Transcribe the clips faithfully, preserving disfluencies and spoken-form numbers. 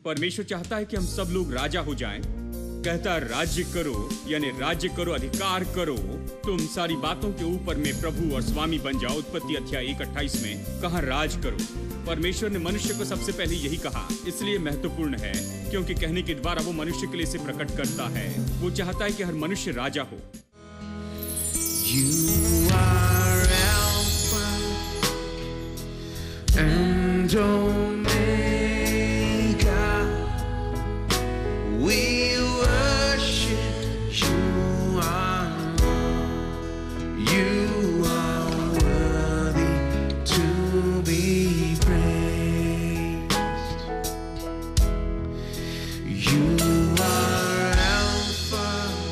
परमेश्वर चाहता है कि हम सब लोग राजा हो जाएं। कहता है राज्य करो, यानी राज्य करो, अधिकार करो, तुम सारी बातों के ऊपर में प्रभु और स्वामी बन जाओ। उत्पत्ति अध्याय एक अट्ठाईस में कहा राज करो। परमेश्वर ने मनुष्य को सबसे पहले यही कहा, इसलिए महत्वपूर्ण है क्योंकि कहने के द्वारा वो मनुष्य के लिए इसे प्रकट करता है। वो चाहता है कि हर मनुष्य राजा हो। You are Alpha and Omega. We worship you, our Lord. You are worthy to be praised. You are Alpha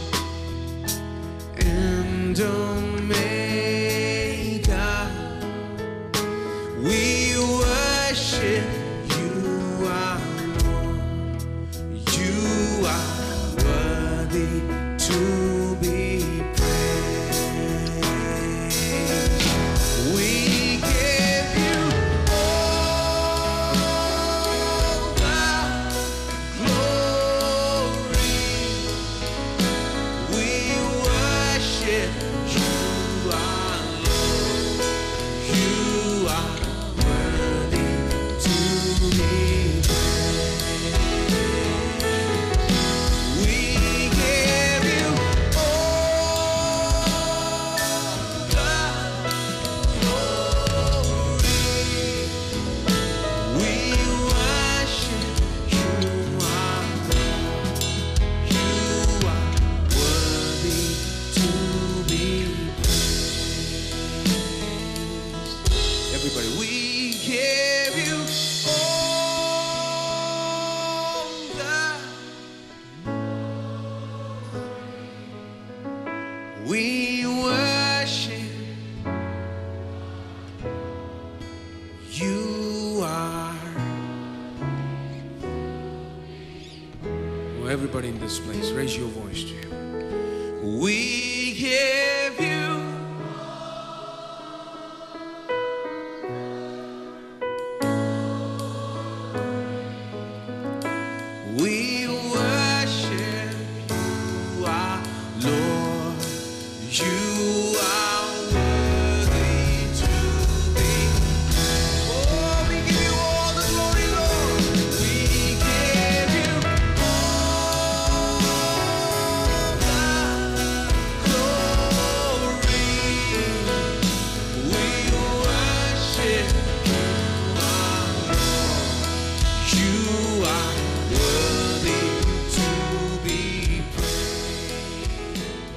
and Omega. We worship you, our Lord. You are worthy to be praised. We give you all the glory. We worship you, our Lord. You are worthy to be praised. We give you all the glory. We worship you, our Lord. You are worthy to be praised. Everybody, we give you all the we worship you, are. Oh, everybody in this place, raise your voice to him. We give you we worship you, our Lord. You are worthy to be. Oh, we give you all the glory, Lord. We give you all the glory. We worship you, our Lord. You are worthy to be praised.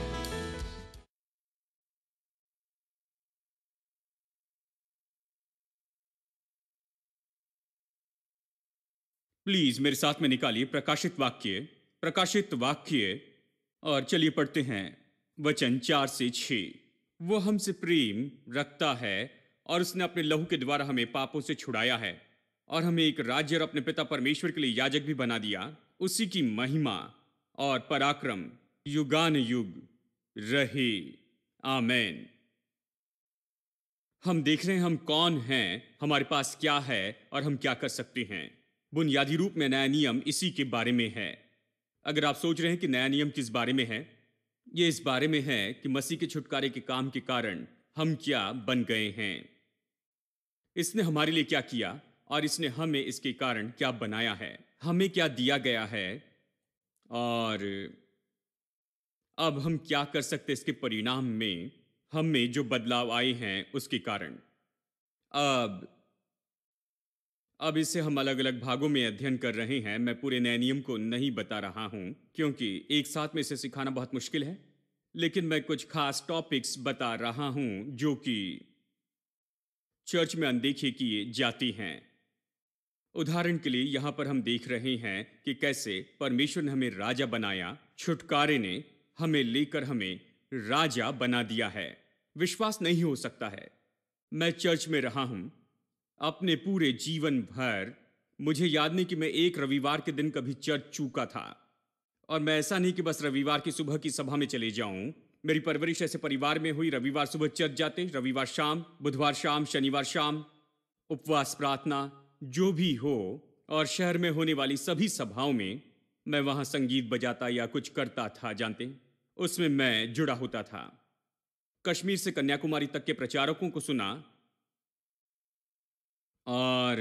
Please मेरे साथ में निकालिए प्रकाशित वाक्य, प्रकाशित वाक्य, और चलिए पढ़ते हैं वचन चार से छह। वो हमसे प्रेम रखता है और उसने अपने लहू के द्वारा हमें पापों से छुड़ाया है और हमें एक राज्य और अपने पिता परमेश्वर के लिए याजक भी बना दिया। उसी की महिमा और पराक्रम युगान युग रहे, आमेन। हम देख रहे हैं हम कौन हैं, हमारे पास क्या है और हम क्या कर सकते हैं। बुनियादी रूप में नया नियम इसी के बारे में है। अगर आप सोच रहे हैं कि नया नियम किस बारे में है, ये इस बारे में है कि मसीह के छुटकारे के काम के कारण हम क्या बन गए हैं, इसने हमारे लिए क्या किया और इसने हमें इसके कारण क्या बनाया है, हमें क्या दिया गया है और अब हम क्या कर सकते इसके परिणाम में, हमें जो बदलाव आए हैं उसके कारण। अब अब इसे हम अलग अलग भागों में अध्ययन कर रहे हैं। मैं पूरे नए नियम को नहीं बता रहा हूं क्योंकि एक साथ में इसे सिखाना बहुत मुश्किल है, लेकिन मैं कुछ खास टॉपिक्स बता रहा हूं जो कि चर्च में अनदेखी किए जाती हैं। उदाहरण के लिए यहां पर हम देख रहे हैं कि कैसे परमेश्वर ने हमें राजा बनाया, छुटकारे ने हमें लेकर हमें राजा बना दिया है। विश्वास नहीं हो सकता है। मैं चर्च में रहा हूं अपने पूरे जीवन भर। मुझे याद नहीं कि मैं एक रविवार के दिन कभी चर्च चूका था। और मैं ऐसा नहीं कि बस रविवार की सुबह की सभा में चले जाऊं। मेरी परवरिश ऐसे परिवार में हुई, रविवार सुबह चर्च जाते, रविवार शाम, बुधवार शाम, शनिवार शाम, उपवास प्रार्थना, जो भी हो, और शहर में होने वाली सभी सभाओं में मैं वहां संगीत बजाता या कुछ करता था, जानते हैं, उसमें मैं जुड़ा होता था। कश्मीर से कन्याकुमारी तक के प्रचारकों को सुना, और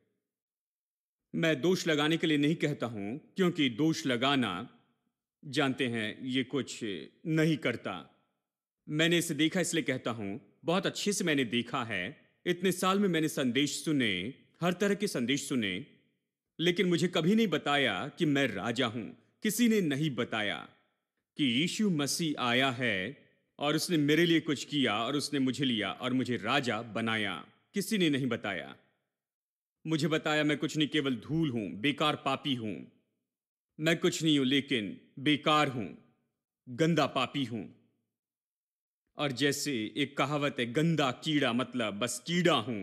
मैं दोष लगाने के लिए नहीं कहता हूं, क्योंकि दोष लगाना, जानते हैं, ये कुछ नहीं करता। मैंने इसे देखा इसलिए कहता हूं, बहुत अच्छे से मैंने देखा है। इतने साल में मैंने संदेश सुने, हर तरह के संदेश सुने, लेकिन मुझे कभी नहीं बताया कि मैं राजा हूं। किसी ने नहीं बताया कि यीशु मसीह आया है और उसने मेरे लिए कुछ किया और उसने मुझे लिया और मुझे राजा बनाया। किसी ने नहीं बताया। मुझे बताया मैं कुछ नहीं, केवल धूल हूं, बेकार पापी हूं। मैं कुछ नहीं हूं, लेकिन बेकार हूं, गंदा पापी हूं। और जैसे एक कहावत है, गंदा कीड़ा, मतलब बस कीड़ा हूं।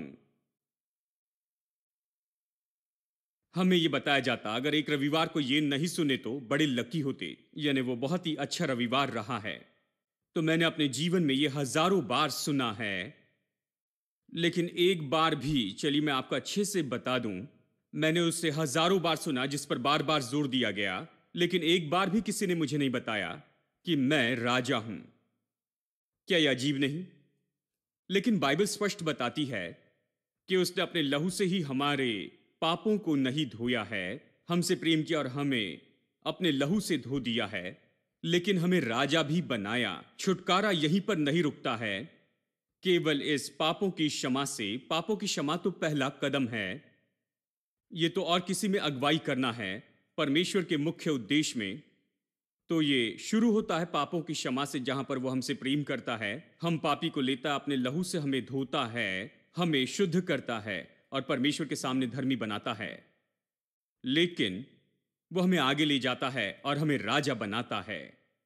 हमें यह बताया जाता, अगर एक रविवार को यह नहीं सुने तो बड़े लकी होते, यानी वो बहुत ही अच्छा रविवार रहा है। तो मैंने अपने जीवन में यह हजारों बार सुना है, लेकिन एक बार भी, चलिए मैं आपको अच्छे से बता दूं, मैंने उसे हजारों बार सुना जिस पर बार बार जोर दिया गया, लेकिन एक बार भी किसी ने मुझे नहीं बताया कि मैं राजा हूं। क्या यह अजीब नहीं? लेकिन बाइबल स्पष्ट बताती है कि उसने अपने लहू से ही हमारे पापों को नहीं धोया है, हमसे प्रेम किया और हमें अपने लहू से धो दिया है, लेकिन हमें राजा भी बनाया। छुटकारा यहीं पर नहीं रुकता है, केवल इस पापों की क्षमा से। पापों की क्षमा तो पहला कदम है, यह तो और किसी में अगुवाई करना है, परमेश्वर के मुख्य उद्देश्य में। तो ये शुरू होता है पापों की क्षमा से, जहां पर वो हमसे प्रेम करता है, हम पापी को लेता है, अपने लहू से हमें धोता है, हमें शुद्ध करता है और परमेश्वर के सामने धर्मी बनाता है। लेकिन वो हमें आगे ले जाता है और हमें राजा बनाता है।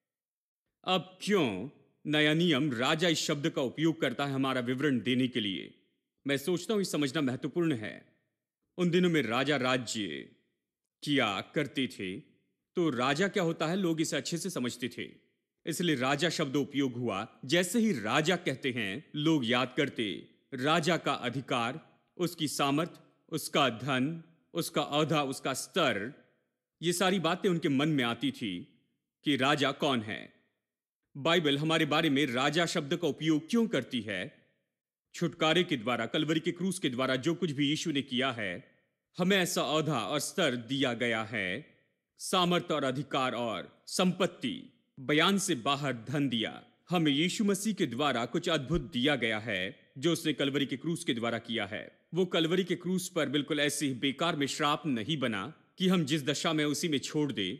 अब क्यों नया नियम राजा इस शब्द का उपयोग करता है हमारा विवरण देने के लिए? मैं सोचता हूं ये समझना महत्वपूर्ण है। उन दिनों में राजा राज्य किया करते थे, तो राजा क्या होता है लोग इसे अच्छे से समझते थे, इसलिए राजा शब्द उपयोग हुआ। जैसे ही राजा कहते हैं, लोग याद करते राजा का अधिकार, उसकी सामर्थ, उसका धन, उसका औहदा, उसका स्तर। ये सारी बातें उनके मन में आती थी कि राजा कौन है। बाइबल हमारे बारे में राजा शब्द का उपयोग क्यों करती है? छुटकारे के द्वारा, कलवरी के क्रूस के द्वारा जो कुछ भी यीशु ने किया है, हमें ऐसा औहदा और स्तर दिया गया है, सामर्थ और अधिकार और संपत्ति, बयान से बाहर धन दिया। हमें यीशु मसीह के द्वारा कुछ अद्भुत दिया गया है जो उसने कलवरी के क्रूस के द्वारा किया है। वो कलवरी के क्रूस पर बिल्कुल ऐसे ही बेकार में श्राप नहीं बना कि हम जिस दशा में उसी में छोड़ दे।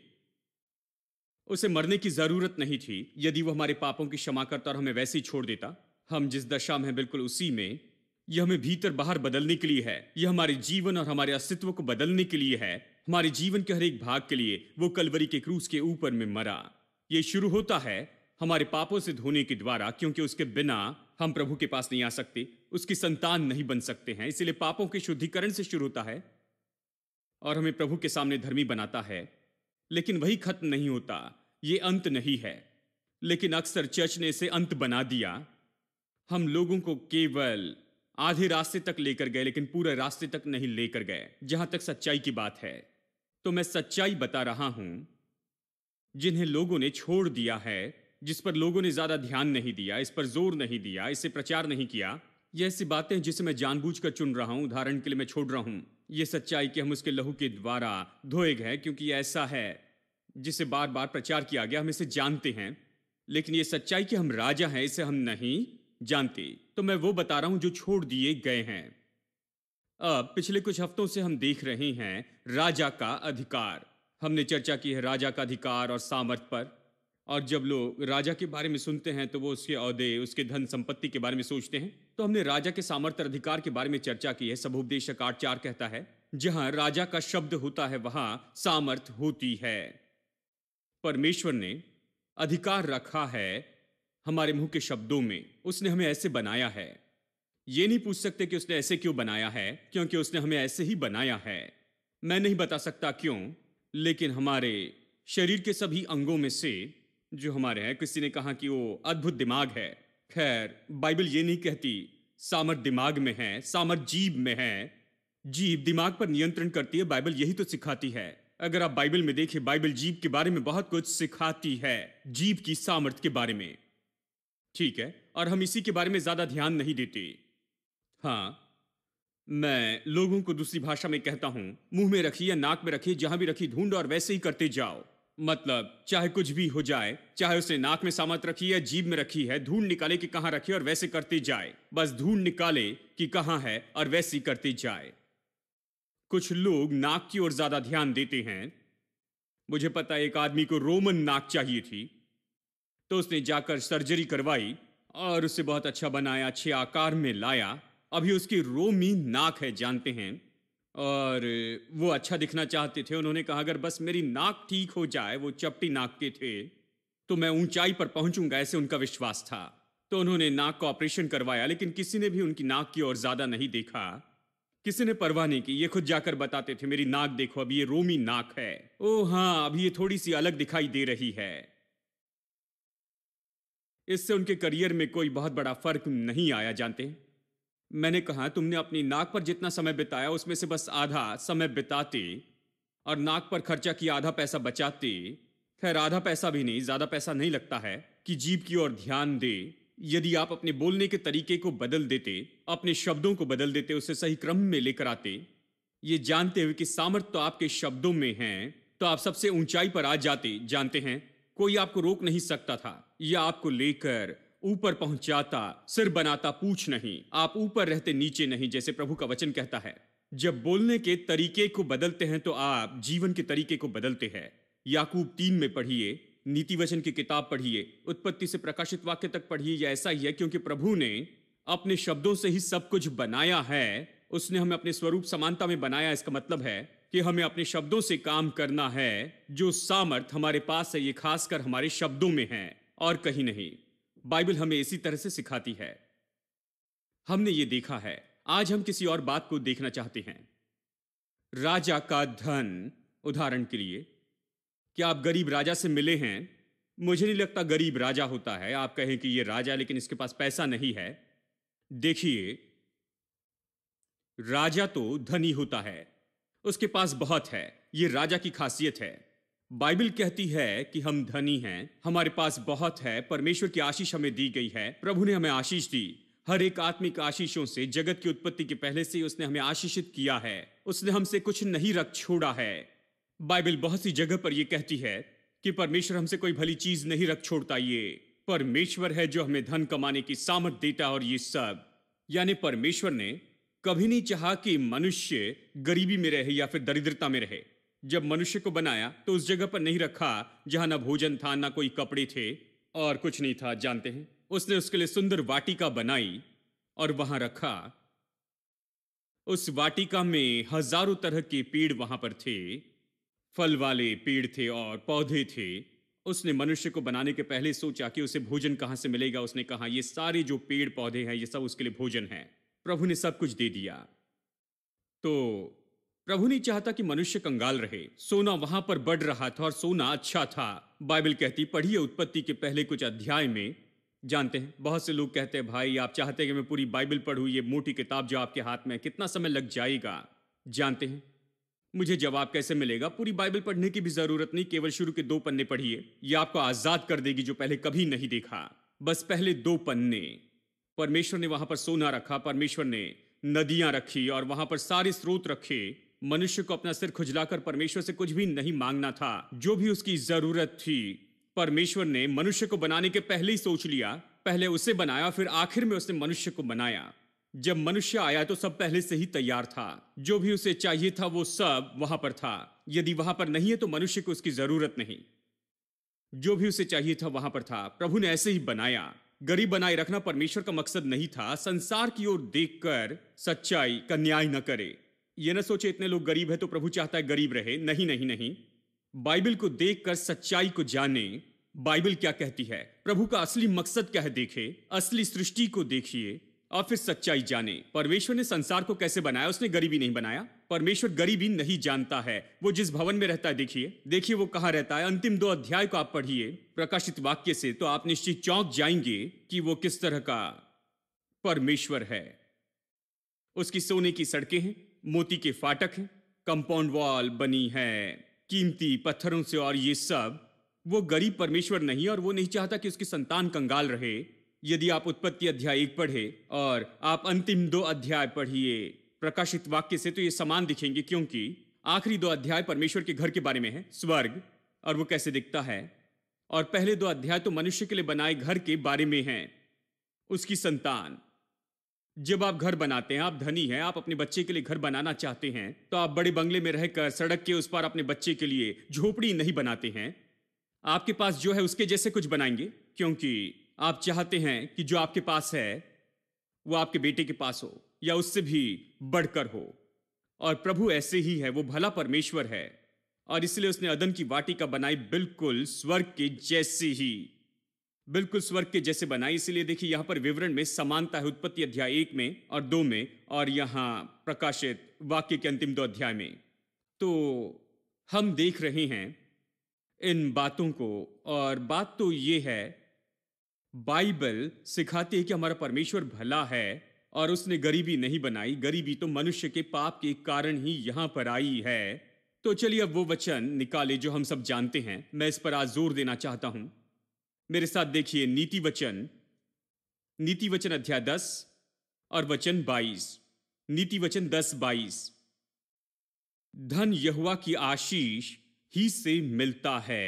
उसे मरने की जरूरत नहीं थी। यदि वो हमारे पापों की क्षमा करता और हमें वैसे ही छोड़ देता, हम जिस दशा में हैं बिल्कुल उसी में। यह हमें भीतर बाहर बदलने के लिए है, यह हमारे जीवन और हमारे अस्तित्व को बदलने के लिए है, हमारे जीवन के हर एक भाग के लिए वो कलवरी के क्रूस के ऊपर में मरा। यह शुरू होता है हमारे पापों से धोने के द्वारा, क्योंकि उसके बिना हम प्रभु के पास नहीं आ सकते, उसकी संतान नहीं बन सकते हैं। इसलिए पापों के शुद्धिकरण से शुरू होता है और हमें प्रभु के सामने धर्मी बनाता है। लेकिन वही खत्म नहीं होता, ये अंत नहीं है। लेकिन अक्सर चर्च ने इसे अंत बना दिया। हम लोगों को केवल आधे रास्ते तक लेकर गए, लेकिन पूरे रास्ते तक नहीं लेकर गए जहां तक सच्चाई की बात है। तो मैं सच्चाई बता रहा हूं जिन्हें लोगों ने छोड़ दिया है, जिस पर लोगों ने ज्यादा ध्यान नहीं दिया, इस पर जोर नहीं दिया, इसे प्रचार नहीं किया। ये ऐसी बातें जिसे मैं जानबूझकर चुन रहा हूं, उदाहरण के लिए मैं छोड़ रहा हूं। ये सच्चाई कि हम उसके लहू के द्वारा धोए गए, क्योंकि ये ऐसा है जिसे बार बार प्रचार किया गया, हम इसे जानते हैं। लेकिन ये सच्चाई कि हम राजा हैं, इसे हम नहीं जानते। तो मैं वो बता रहा हूं जो छोड़ दिए गए हैं। अब पिछले कुछ हफ्तों से हम देख रहे हैं राजा का अधिकार। हमने चर्चा की है राजा का अधिकार और सामर्थ पर। और जब लोग राजा के बारे में सुनते हैं तो वो उसके औहदे, उसके धन संपत्ति के बारे में सोचते हैं। तो हमने राजा के सामर्थ और अधिकार के बारे में चर्चा की है। सबोपदेशक आठ चार कहता है, जहां राजा का शब्द होता है वहां सामर्थ होती है। परमेश्वर ने अधिकार रखा है हमारे मुंह के शब्दों में। उसने हमें ऐसे बनाया है। ये नहीं पूछ सकते कि उसने ऐसे क्यों बनाया है, क्योंकि उसने हमें ऐसे ही बनाया है। मैं नहीं बता सकता क्यों, लेकिन हमारे शरीर के सभी अंगों में से जो हमारे हैं, किसी ने कहा कि वो अद्भुत दिमाग है। खैर, बाइबल ये नहीं कहती सामर्थ दिमाग में है, सामर्थ जीभ में है। जीभ दिमाग पर नियंत्रण करती है, बाइबल यही तो सिखाती है। अगर आप बाइबल में देखें, बाइबल जीभ के बारे में बहुत कुछ सिखाती है, जीभ की सामर्थ्य के बारे में। ठीक है, और हम इसी के बारे में ज्यादा ध्यान नहीं देते। हाँ, मैं लोगों को दूसरी भाषा में कहता हूं, मुंह में रखी या नाक में रखी, जहां भी रखी ढूंढो और वैसे ही करते जाओ। मतलब चाहे कुछ भी हो जाए, चाहे उसने नाक में सामत रखी है, जीभ में रखी है, ढूंढ निकाले कि कहां रखी और वैसे करते जाए। बस ढूंढ निकाले कि कहां है और वैसे ही करते जाए। कुछ लोग नाक की ओर ज्यादा ध्यान देते हैं। मुझे पता है, एक आदमी को रोमन नाक चाहिए थी, तो उसने जाकर सर्जरी करवाई और उसे बहुत अच्छा बनाया, अच्छे आकार में लाया। अभी उसकी रोमी नाक है, जानते हैं। और वो अच्छा दिखना चाहते थे। उन्होंने कहा अगर बस मेरी नाक ठीक हो जाए, वो चपटी नाक के थे, तो मैं ऊंचाई पर पहुंचूंगा, ऐसे उनका विश्वास था। तो उन्होंने नाक का ऑपरेशन करवाया, लेकिन किसी ने भी उनकी नाक की ओर ज्यादा नहीं देखा। किसी ने परवाह नहीं की। ये खुद जाकर बताते थे, मेरी नाक देखो, अभी ये रोमी नाक है। ओह हाँ, अभी ये थोड़ी सी अलग दिखाई दे रही है। इससे उनके करियर में कोई बहुत बड़ा फर्क नहीं आया, जानते हैं। मैंने कहा तुमने अपनी नाक पर जितना समय बिताया उसमें से बस आधा समय बिताते और नाक पर खर्चा किया आधा पैसा बचाते। खैर, आधा पैसा भी नहीं, ज्यादा पैसा नहीं लगता है कि जीभ की ओर ध्यान दे। यदि आप अपने बोलने के तरीके को बदल देते, अपने शब्दों को बदल देते, उसे सही क्रम में लेकर आते, ये जानते हुए कि सामर्थ्य तो आपके शब्दों में है, तो आप सबसे ऊंचाई पर आ जाते। जानते हैं, कोई आपको रोक नहीं सकता था। यह आपको लेकर ऊपर पहुंचाता, सिर बनाता पूछ नहीं। आप ऊपर रहते, नीचे नहीं, जैसे प्रभु का वचन कहता है। जब बोलने के तरीके को बदलते हैं तो आप जीवन के तरीके को बदलते हैं। याकूब तीन में पढ़िए, नीति वचन की किताब पढ़िए, उत्पत्ति से प्रकाशित वाक्य तक पढ़िए। यह ऐसा ही है, क्योंकि प्रभु ने अपने शब्दों से ही सब कुछ बनाया है। उसने हमें अपने स्वरूप समानता में बनाया। इसका मतलब है कि हमें अपने शब्दों से काम करना है। जो सामर्थ हमारे पास है, ये खासकर हमारे शब्दों में है और कहीं नहीं। बाइबल हमें इसी तरह से सिखाती है। हमने ये देखा है। आज हम किसी और बात को देखना चाहते हैं। राजा का धन, उदाहरण के लिए, क्या आप गरीब राजा से मिले हैं? मुझे नहीं लगता गरीब राजा होता है। आप कहें कि ये राजा, लेकिन इसके पास पैसा नहीं है। देखिए, राजा तो धनी होता है, उसके पास बहुत है। ये राजा की खासियत है। बाइबल कहती है कि हम धनी हैं, हमारे पास बहुत है। परमेश्वर की आशीष हमें दी गई है। प्रभु ने हमें आशीष दी, हर एक आत्मिक आशीषों से। जगत की उत्पत्ति के पहले से उसने हमें आशीषित किया है। उसने हमसे कुछ नहीं रख छोड़ा है। बाइबल बहुत सी जगह पर यह कहती है कि परमेश्वर हमसे कोई भली चीज नहीं रख छोड़ता। ये परमेश्वर है जो हमें धन कमाने की सामर्थ देता। और ये सब, यानी परमेश्वर ने कभी नहीं चाहा कि मनुष्य गरीबी में रहे या फिर दरिद्रता में रहे। जब मनुष्य को बनाया तो उस जगह पर नहीं रखा जहां ना भोजन था, ना कोई कपड़े थे और कुछ नहीं था। जानते हैं, उसने उसके लिए सुंदर वाटिका बनाई और वहां रखा। उस वाटिका में हजारों तरह के पेड़ वहां पर थे, फल वाले पेड़ थे और पौधे थे। उसने मनुष्य को बनाने के पहले सोचा कि उसे भोजन कहां से मिलेगा। उसने कहा ये सारे जो पेड़ पौधे हैं, ये सब उसके लिए भोजन है। प्रभु ने सब कुछ दे दिया। तो प्रभु नहीं चाहता कि मनुष्य कंगाल रहे। सोना वहां पर बढ़ रहा था और सोना अच्छा था। बाइबल कहती, पढ़िए उत्पत्ति के पहले कुछ अध्याय में। जानते हैं, बहुत से लोग कहते हैं भाई आप चाहते हैं कि मैं पूरी बाइबल पढ़ूं, ये मोटी किताब जो आपके हाथ में है, कितना समय लग जाएगा। जानते हैं, मुझे जवाब कैसे मिलेगा? पूरी बाइबल पढ़ने की भी जरूरत नहीं, केवल शुरू के दो पन्ने पढ़िए। यह आपको आजाद कर देगी जो पहले कभी नहीं देखा। बस पहले दो पन्ने। परमेश्वर ने वहां पर सोना रखा, परमेश्वर ने नदियां रखी और वहां पर सारे स्रोत रखे। मनुष्य को अपना सिर खुजलाकर परमेश्वर से कुछ भी नहीं मांगना था। जो भी उसकी जरूरत थी, परमेश्वर ने मनुष्य को बनाने के पहले ही सोच लिया। पहले उसे बनाया, फिर आखिर में उसने मनुष्य को बनाया। जब मनुष्य आया तो सब पहले से ही तैयार था। जो भी उसे चाहिए था वो सब वहां पर था। यदि वहां पर नहीं है तो मनुष्य को उसकी जरूरत नहीं। जो भी उसे चाहिए था वहां पर था। प्रभु ने ऐसे ही बनाया। गरीब बनाए रखना परमेश्वर का मकसद नहीं था। संसार की ओर देखकर सच्चाई का न्याय न करे। यह न सोचे इतने लोग गरीब है तो प्रभु चाहता है गरीब रहे। नहीं नहीं नहीं, बाइबल को देखकर सच्चाई को जाने। बाइबल क्या कहती है, प्रभु का असली मकसद क्या है देखे, असली सृष्टि को देखिए और फिर सच्चाई जाने। परमेश्वर ने संसार को कैसे बनाया? उसने गरीबी नहीं बनाया। परमेश्वर गरीबी नहीं जानता है। वो जिस भवन में रहता है, देखिए देखिए वो कहां रहता है। अंतिम दो अध्याय को आप पढ़िए प्रकाशित वाक्य से, तो आप निश्चित चौंक जाएंगे कि वो किस तरह का परमेश्वर है। उसकी सोने की सड़कें हैं, मोती के फाटक हैं, कंपाउंड वॉल बनी है कीमती पत्थरों से, और ये सब। वो गरीब परमेश्वर नहीं, और वो नहीं चाहता कि उसकी संतान कंगाल रहे। यदि आप उत्पत्ति अध्याय एक पढ़े और आप अंतिम दो अध्याय पढ़िए प्रकाशित वाक्य से, तो ये समान दिखेंगे, क्योंकि आखिरी दो अध्याय परमेश्वर के घर के बारे में है, स्वर्ग, और वो कैसे दिखता है, और पहले दो अध्याय तो मनुष्य के लिए बनाए घर के बारे में हैं, उसकी संतान। जब आप घर बनाते हैं, आप धनी हैं, आप अपने बच्चे के लिए घर बनाना चाहते हैं, तो आप बड़े बंगले में रहकर सड़क के उस पार अपने बच्चे के लिए झोपड़ी नहीं बनाते हैं। आपके पास जो है उसके जैसे कुछ बनाएंगे, क्योंकि आप चाहते हैं कि जो आपके पास है वो आपके बेटे के पास हो या उससे भी बढ़कर हो। और प्रभु ऐसे ही है, वो भला परमेश्वर है, और इसलिए उसने अदन की वाटिका बनाई बिल्कुल स्वर्ग के जैसे ही, बिल्कुल स्वर्ग के जैसे बनाई। इसलिए देखिए यहां पर विवरण में समानता है, उत्पत्ति अध्याय एक में और दो में, और यहां प्रकाशित वाक्य के अंतिम दो अध्याय में। तो हम देख रहे हैं इन बातों को, और बात तो ये है, बाइबल सिखाती है कि हमारा परमेश्वर भला है और उसने गरीबी नहीं बनाई। गरीबी तो मनुष्य के पाप के कारण ही यहां पर आई है। तो चलिए अब वो वचन निकाले जो हम सब जानते हैं। मैं इस पर आज जोर देना चाहता हूं। मेरे साथ देखिए नीति वचन, नीति वचन अध्याय दस और वचन बाईस। नीति वचन दस बाईस। धन यहोवा की आशीष ही से मिलता है,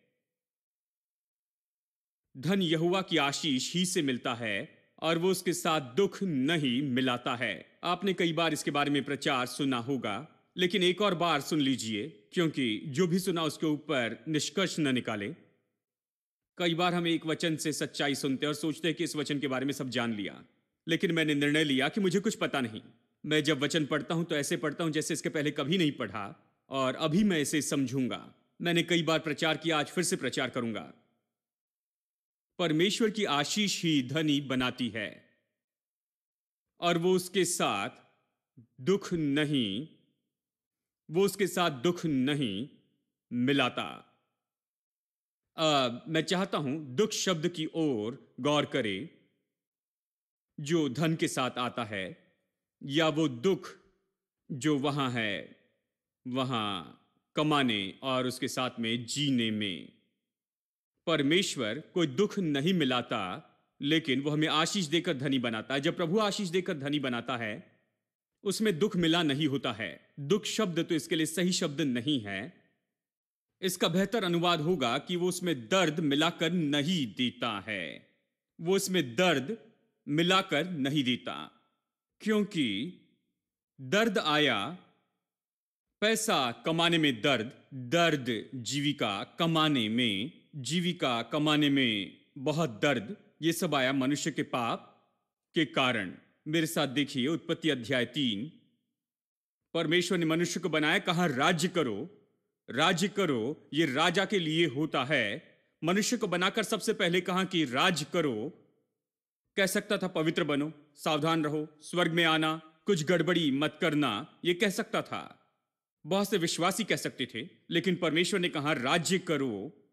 धन यहोवा की आशीष ही से मिलता है, और वो उसके साथ दुख नहीं मिलाता है। आपने कई बार इसके बारे में प्रचार सुना होगा, लेकिन एक और बार सुन लीजिए, क्योंकि जो भी सुना उसके ऊपर निष्कर्ष न निकाले। कई बार हम एक वचन से सच्चाई सुनते हैं और सोचते हैं कि इस वचन के बारे में सब जान लिया, लेकिन मैंने निर्णय लिया कि मुझे कुछ पता नहीं। मैं जब वचन पढ़ता हूं तो ऐसे पढ़ता हूं जैसे इसके पहले कभी नहीं पढ़ा, और अभी मैं इसे समझूंगा। मैंने कई बार प्रचार किया, आज फिर से प्रचार करूंगा। परमेश्वर की आशीष ही धनी बनाती है, और वो उसके साथ दुख नहीं, वो उसके साथ दुख नहीं मिलाता। अब मैं चाहता हूं दुख शब्द की ओर गौर करें, जो धन के साथ आता है, या वो दुख जो वहां है, वहां कमाने और उसके साथ में जीने में। परमेश्वर कोई दुख नहीं मिलाता, लेकिन वो हमें आशीष देकर धनी बनाता है। जब प्रभु आशीष देकर धनी बनाता है, उसमें दुख मिला नहीं होता है। दुख शब्द तो इसके लिए सही शब्द नहीं है। इसका बेहतर अनुवाद होगा कि वो उसमें दर्द मिलाकर नहीं देता है। वो उसमें दर्द मिलाकर नहीं देता, क्योंकि दर्द आया, पैसा कमाने में दर्द, दर्द जीविका कमाने में, जीविका कमाने में बहुत दर्द, ये सब आया मनुष्य के पाप के कारण। मेरे साथ देखिए उत्पत्ति अध्याय तीन। परमेश्वर ने मनुष्य को बनाया, कहा राज्य करो, राज्य करो। ये राजा के लिए होता है। मनुष्य को बनाकर सबसे पहले कहा कि राज्य करो। कह सकता था पवित्र बनो, सावधान रहो, स्वर्ग में आना, कुछ गड़बड़ी मत करना, ये कह सकता था। बहुत से विश्वासी कह सकते थे, लेकिन परमेश्वर ने कहा राज्य करो।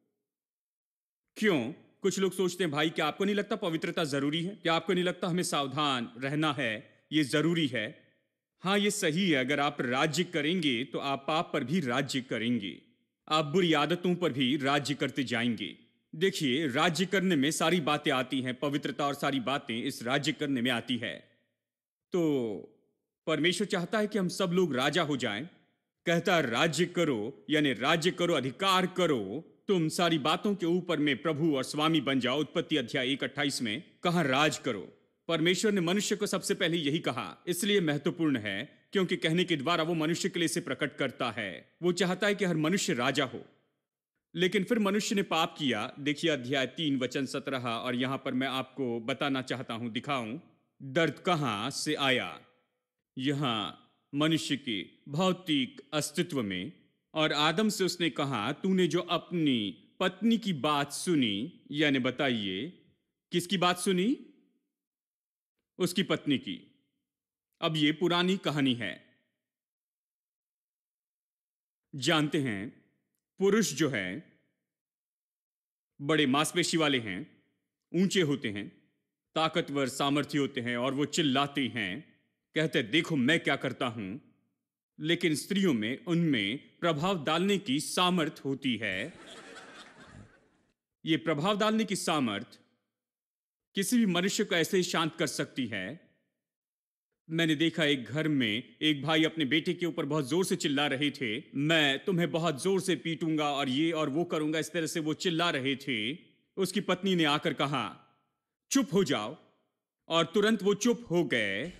क्यों? कुछ लोग सोचते हैं भाई क्या आपको नहीं लगता पवित्रता जरूरी है? क्या आपको नहीं लगता हमें सावधान रहना है, ये जरूरी है? हाँ, ये सही है। अगर आप राज्य करेंगे तो आप पाप पर भी राज्य करेंगे, आप बुरी आदतों पर भी राज्य करते जाएंगे। देखिए राज्य करने में सारी बातें आती हैं, पवित्रता और सारी बातें इस राज्य करने में आती है। तो परमेश्वर चाहता है कि हम सब लोग राजा हो जाएं। कहता है राज्य करो, यानी राज्य करो, अधिकार करो, तुम सारी बातों के ऊपर में प्रभु और स्वामी बन जाओ। उत्पत्ति अध्याय एक अट्ठाईस में कहा राज करो। परमेश्वर ने मनुष्य को सबसे पहले यही कहा, इसलिए महत्वपूर्ण है क्योंकि कहने के द्वारा वो मनुष्य के लिए इसे प्रकट करता है। वो चाहता है कि हर मनुष्य राजा हो, लेकिन फिर मनुष्य ने पाप किया। देखिए अध्याय तीन वचन सत्रह, और यहां पर मैं आपको बताना चाहता हूं, दिखाऊं दर्द कहां से आया। यहां मनुष्य के भौतिक अस्तित्व में, और आदम से उसने कहा तूने जो अपनी पत्नी की बात सुनी, यानी बताइए किसकी बात सुनी? उसकी पत्नी की। अब ये पुरानी कहानी है। जानते हैं पुरुष जो है बड़े मांसपेशी वाले हैं, ऊंचे होते हैं, ताकतवर सामर्थ्य होते हैं, और वो चिल्लाते हैं, कहते देखो मैं क्या करता हूं। लेकिन स्त्रियों में उनमें प्रभाव डालने की सामर्थ होती है। ये प्रभाव डालने की सामर्थ किसी भी मनुष्य को ऐसे ही शांत कर सकती है। मैंने देखा एक घर में एक भाई अपने बेटे के ऊपर बहुत जोर से चिल्ला रहे थे, मैं तुम्हें बहुत जोर से पीटूंगा और ये और वो करूंगा, इस तरह से वो चिल्ला रहे थे। उसकी पत्नी ने आकर कहा, चुप हो जाओ, और तुरंत वो चुप हो गए।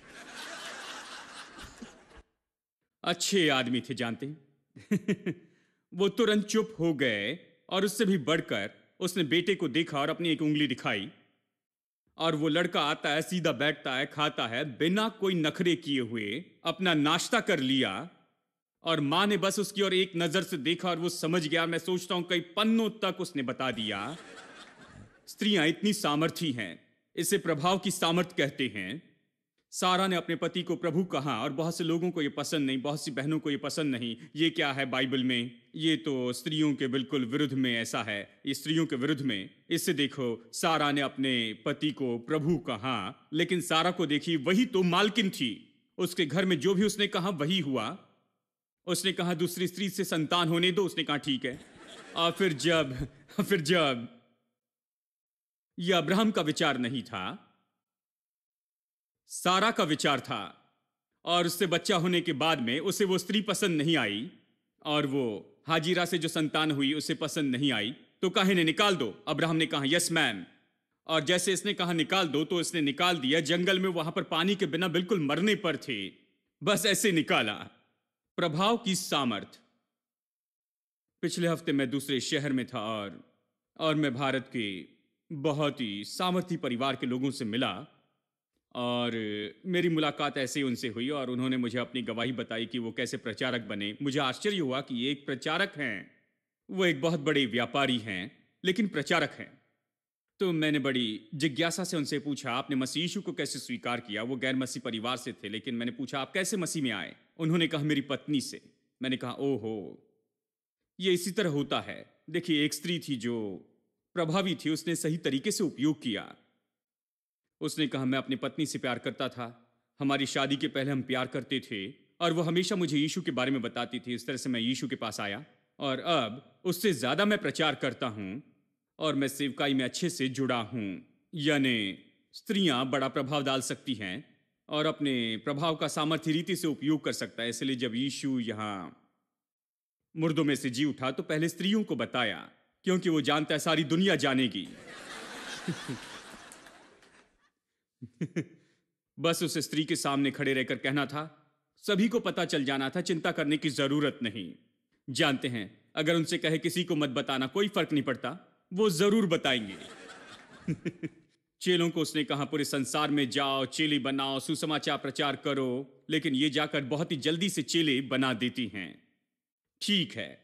अच्छे आदमी थे, जानते हैं। वो तुरंत चुप हो गए और उससे भी बढ़कर उसने बेटे को देखा और अपनी एक उंगली दिखाई, और वो लड़का आता है, सीधा बैठता है, खाता है, बिना कोई नखरे किए हुए अपना नाश्ता कर लिया, और मां ने बस उसकी ओर एक नजर से देखा और वो समझ गया। मैं सोचता हूं कई पन्नों तक उसने बता दिया। स्त्रियां इतनी सामर्थी हैं, इसे प्रभाव की सामर्थ कहते हैं। सारा ने अपने पति को प्रभु कहा, और बहुत से लोगों को ये पसंद नहीं, बहुत सी बहनों को ये पसंद नहीं। ये क्या है बाइबल में? ये तो स्त्रियों के बिल्कुल विरुद्ध में ऐसा है, ये स्त्रियों के विरुद्ध में। इससे देखो, सारा ने अपने पति को प्रभु कहा, लेकिन सारा को देखी, वही तो मालकिन थी। उसके घर में जो भी उसने कहा वही हुआ। उसने कहा दूसरी स्त्री से संतान होने दो, उसने कहा ठीक है। और फिर जब फिर जब यह अब्राहम का विचार नहीं था, सारा का विचार था, और उससे बच्चा होने के बाद में उसे वो स्त्री पसंद नहीं आई, और वो हाजिरा से जो संतान हुई उसे पसंद नहीं आई, तो कहे ने निकाल दो। अब्राहम ने कहा यस मैम, और जैसे इसने कहा निकाल दो तो इसने निकाल दिया। जंगल में वहां पर पानी के बिना बिल्कुल मरने पर थे, बस ऐसे निकाला। प्रभाव की सामर्थ। पिछले हफ्ते मैं दूसरे शहर में था, और और मैं भारत के बहुत ही सामर्थी परिवार के लोगों से मिला, और मेरी मुलाकात ऐसे ही उनसे हुई, और उन्होंने मुझे अपनी गवाही बताई कि वो कैसे प्रचारक बने। मुझे आश्चर्य हुआ कि ये एक प्रचारक हैं, वो एक बहुत बड़े व्यापारी हैं, लेकिन प्रचारक हैं। तो मैंने बड़ी जिज्ञासा से उनसे पूछा, आपने मसीह यीशु को कैसे स्वीकार किया? वो गैर मसीह परिवार से थे, लेकिन मैंने पूछा आप कैसे मसीह में आए? उन्होंने कहा मेरी पत्नी से। मैंने कहा ओहो, ये इसी तरह होता है। देखिए, एक स्त्री थी जो प्रभावी थी, उसने सही तरीके से उपयोग किया। उसने कहा मैं अपनी पत्नी से प्यार करता था, हमारी शादी के पहले हम प्यार करते थे, और वो हमेशा मुझे यीशु के बारे में बताती थी। इस तरह से मैं यीशु के पास आया, और अब उससे ज्यादा मैं प्रचार करता हूं, और मैं सेवकाई में अच्छे से जुड़ा हूं। यानी स्त्रियां बड़ा प्रभाव डाल सकती हैं और अपने प्रभाव का सामर्थ्य रीति से उपयोग कर सकता है। इसलिए जब यीशु यहां मुर्दों में से जी उठा तो पहले स्त्रियों को बताया, क्योंकि वो जानता है सारी दुनिया जानेगी। बस उस स्त्री के सामने खड़े रहकर कहना था, सभी को पता चल जाना था, चिंता करने की जरूरत नहीं। जानते हैं, अगर उनसे कहे किसी को मत बताना, कोई फर्क नहीं पड़ता, वो जरूर बताएंगे। चेलों को उसने कहा पूरे संसार में जाओ, चेले बनाओ, सुसमाचार प्रचार करो, लेकिन ये जाकर बहुत ही जल्दी से चेले बना देती हैं। ठीक है,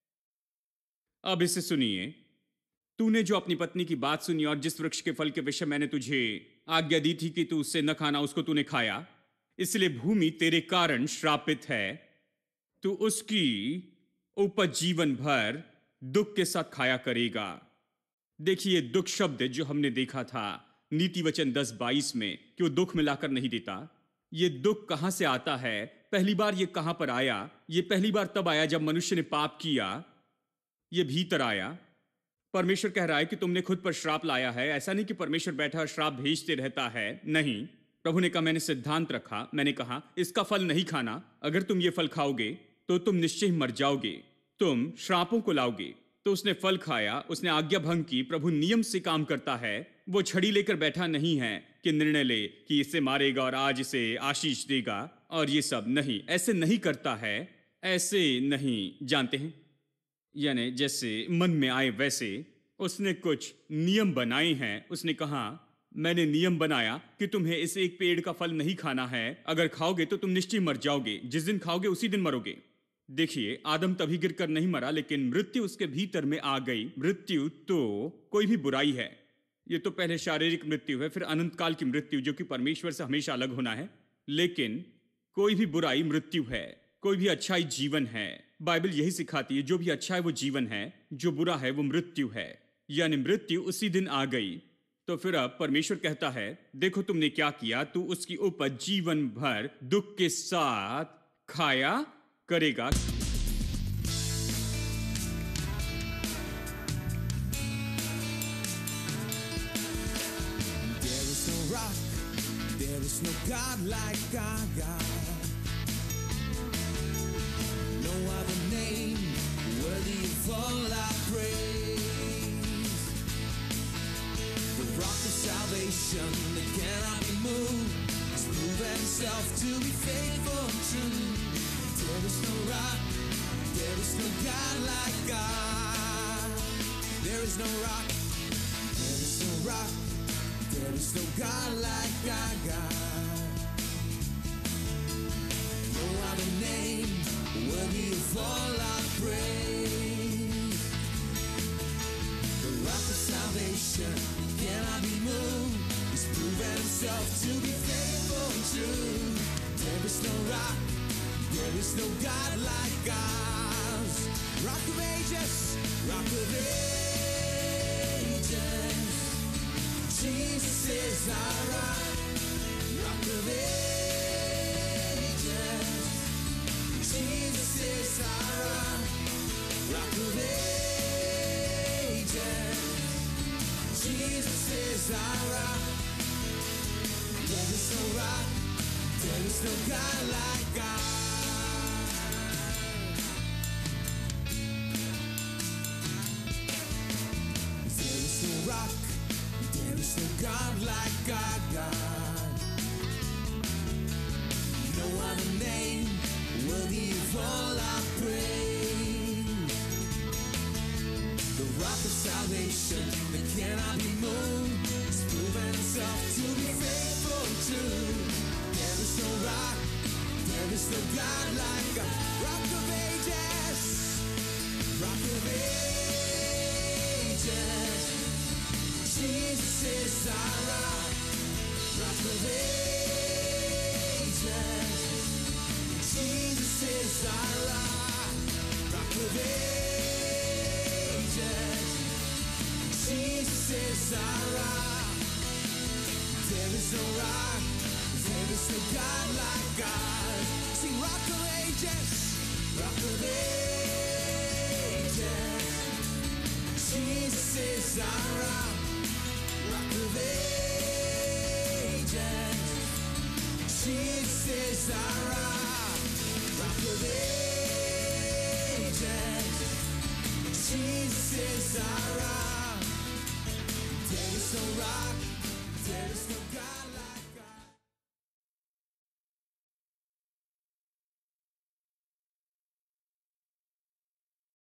अब इसे सुनिए। तूने जो अपनी पत्नी की बात सुनी और जिस वृक्ष के फल के विषय मैंने तुझे आज्ञा दी थी कि तू उससे न खाना, उसको तूने खाया, इसलिए भूमि तेरे कारण श्रापित है। तू उसकी उपज जीवन भर दुख के साथ खाया करेगा। देखिए, दुख शब्द जो हमने देखा था नीति वचन दस बाईस में कि वो दुख मिलाकर नहीं देता। ये दुख कहां से आता है? पहली बार ये कहां पर आया? ये पहली बार तब आया जब मनुष्य ने पाप किया। ये भीतर आया। परमेश्वर कह रहा है कि तुमने खुद पर श्राप लाया है। ऐसा नहीं कि परमेश्वर बैठा श्राप भेजते रहता है, नहीं। प्रभु ने कहा, मैंने सिद्धांत रखा, मैंने कहा इसका फल नहीं खाना, अगर तुम ये फल खाओगे तो तुम निश्चय मर जाओगे, तुम श्रापों को लाओगे। तो उसने फल खाया, उसने आज्ञा भंग की। प्रभु नियम से काम करता है, वो छड़ी लेकर बैठा नहीं है कि निर्णय ले कि इसे मारेगा और आज इसे आशीष देगा और ये सब नहीं, ऐसे नहीं करता है, ऐसे नहीं। जानते हैं, यानी जैसे मन में आए वैसे उसने कुछ नियम बनाए हैं। उसने कहा, मैंने नियम बनाया कि तुम्हें इस एक पेड़ का फल नहीं खाना है, अगर खाओगे तो तुम निश्चय मर जाओगे, जिस दिन खाओगे उसी दिन मरोगे। देखिए, आदम तभी गिरकर नहीं मरा, लेकिन मृत्यु उसके भीतर में आ गई। मृत्यु तो कोई भी बुराई है, ये तो पहले शारीरिक मृत्यु है, फिर अनंत काल की मृत्यु जो कि परमेश्वर से हमेशा अलग होना है। लेकिन कोई भी बुराई मृत्यु है, कोई भी अच्छाई जीवन है। बाइबल यही सिखाती है, जो भी अच्छा है वो जीवन है, जो बुरा है वो मृत्यु है। यानी मृत्यु उसी दिन आ गई। तो फिर अब परमेश्वर कहता है, देखो तुमने क्या किया, तू उसकी उपज जीवन भर दुख के साथ खाया करेगा। There is no rock, there is no God like our God. No other name worthy of all our praise. The rock of salvation that cannot be moved has proven himself to be faithful and true. There is no rock, there is no God like God. There is no rock, there is no rock, there is no God like our God. No other name worthy of all our praise. The rock of salvation cannot be moved. He's proven himself to be faithful and true. There is no rock, there is no God like ours. Rock of ages, rock of ages. Jesus is our rock, rock of ages. Jesus is our rock, rock of ages. Jesus is our rock. There is no rock, there is no God like God. There is no rock, there is no God like our God. No other name worthy of all our praise. The rock of salvation that cannot be moved has proven himself to be faithful and true. There is no rock, there is no God like God. Rock of ages, rock of ages. Jesus is our rock, rock of ages. Jesus is our rock, rock of ages. Jesus is our rock. There is no rock, there is no God like God. Sing rock of ages, rock of ages. Jesus is our rock, rock of ages. Jesus is our rock, rock of ages. Jesus is our rock. There is no rock, there is no God.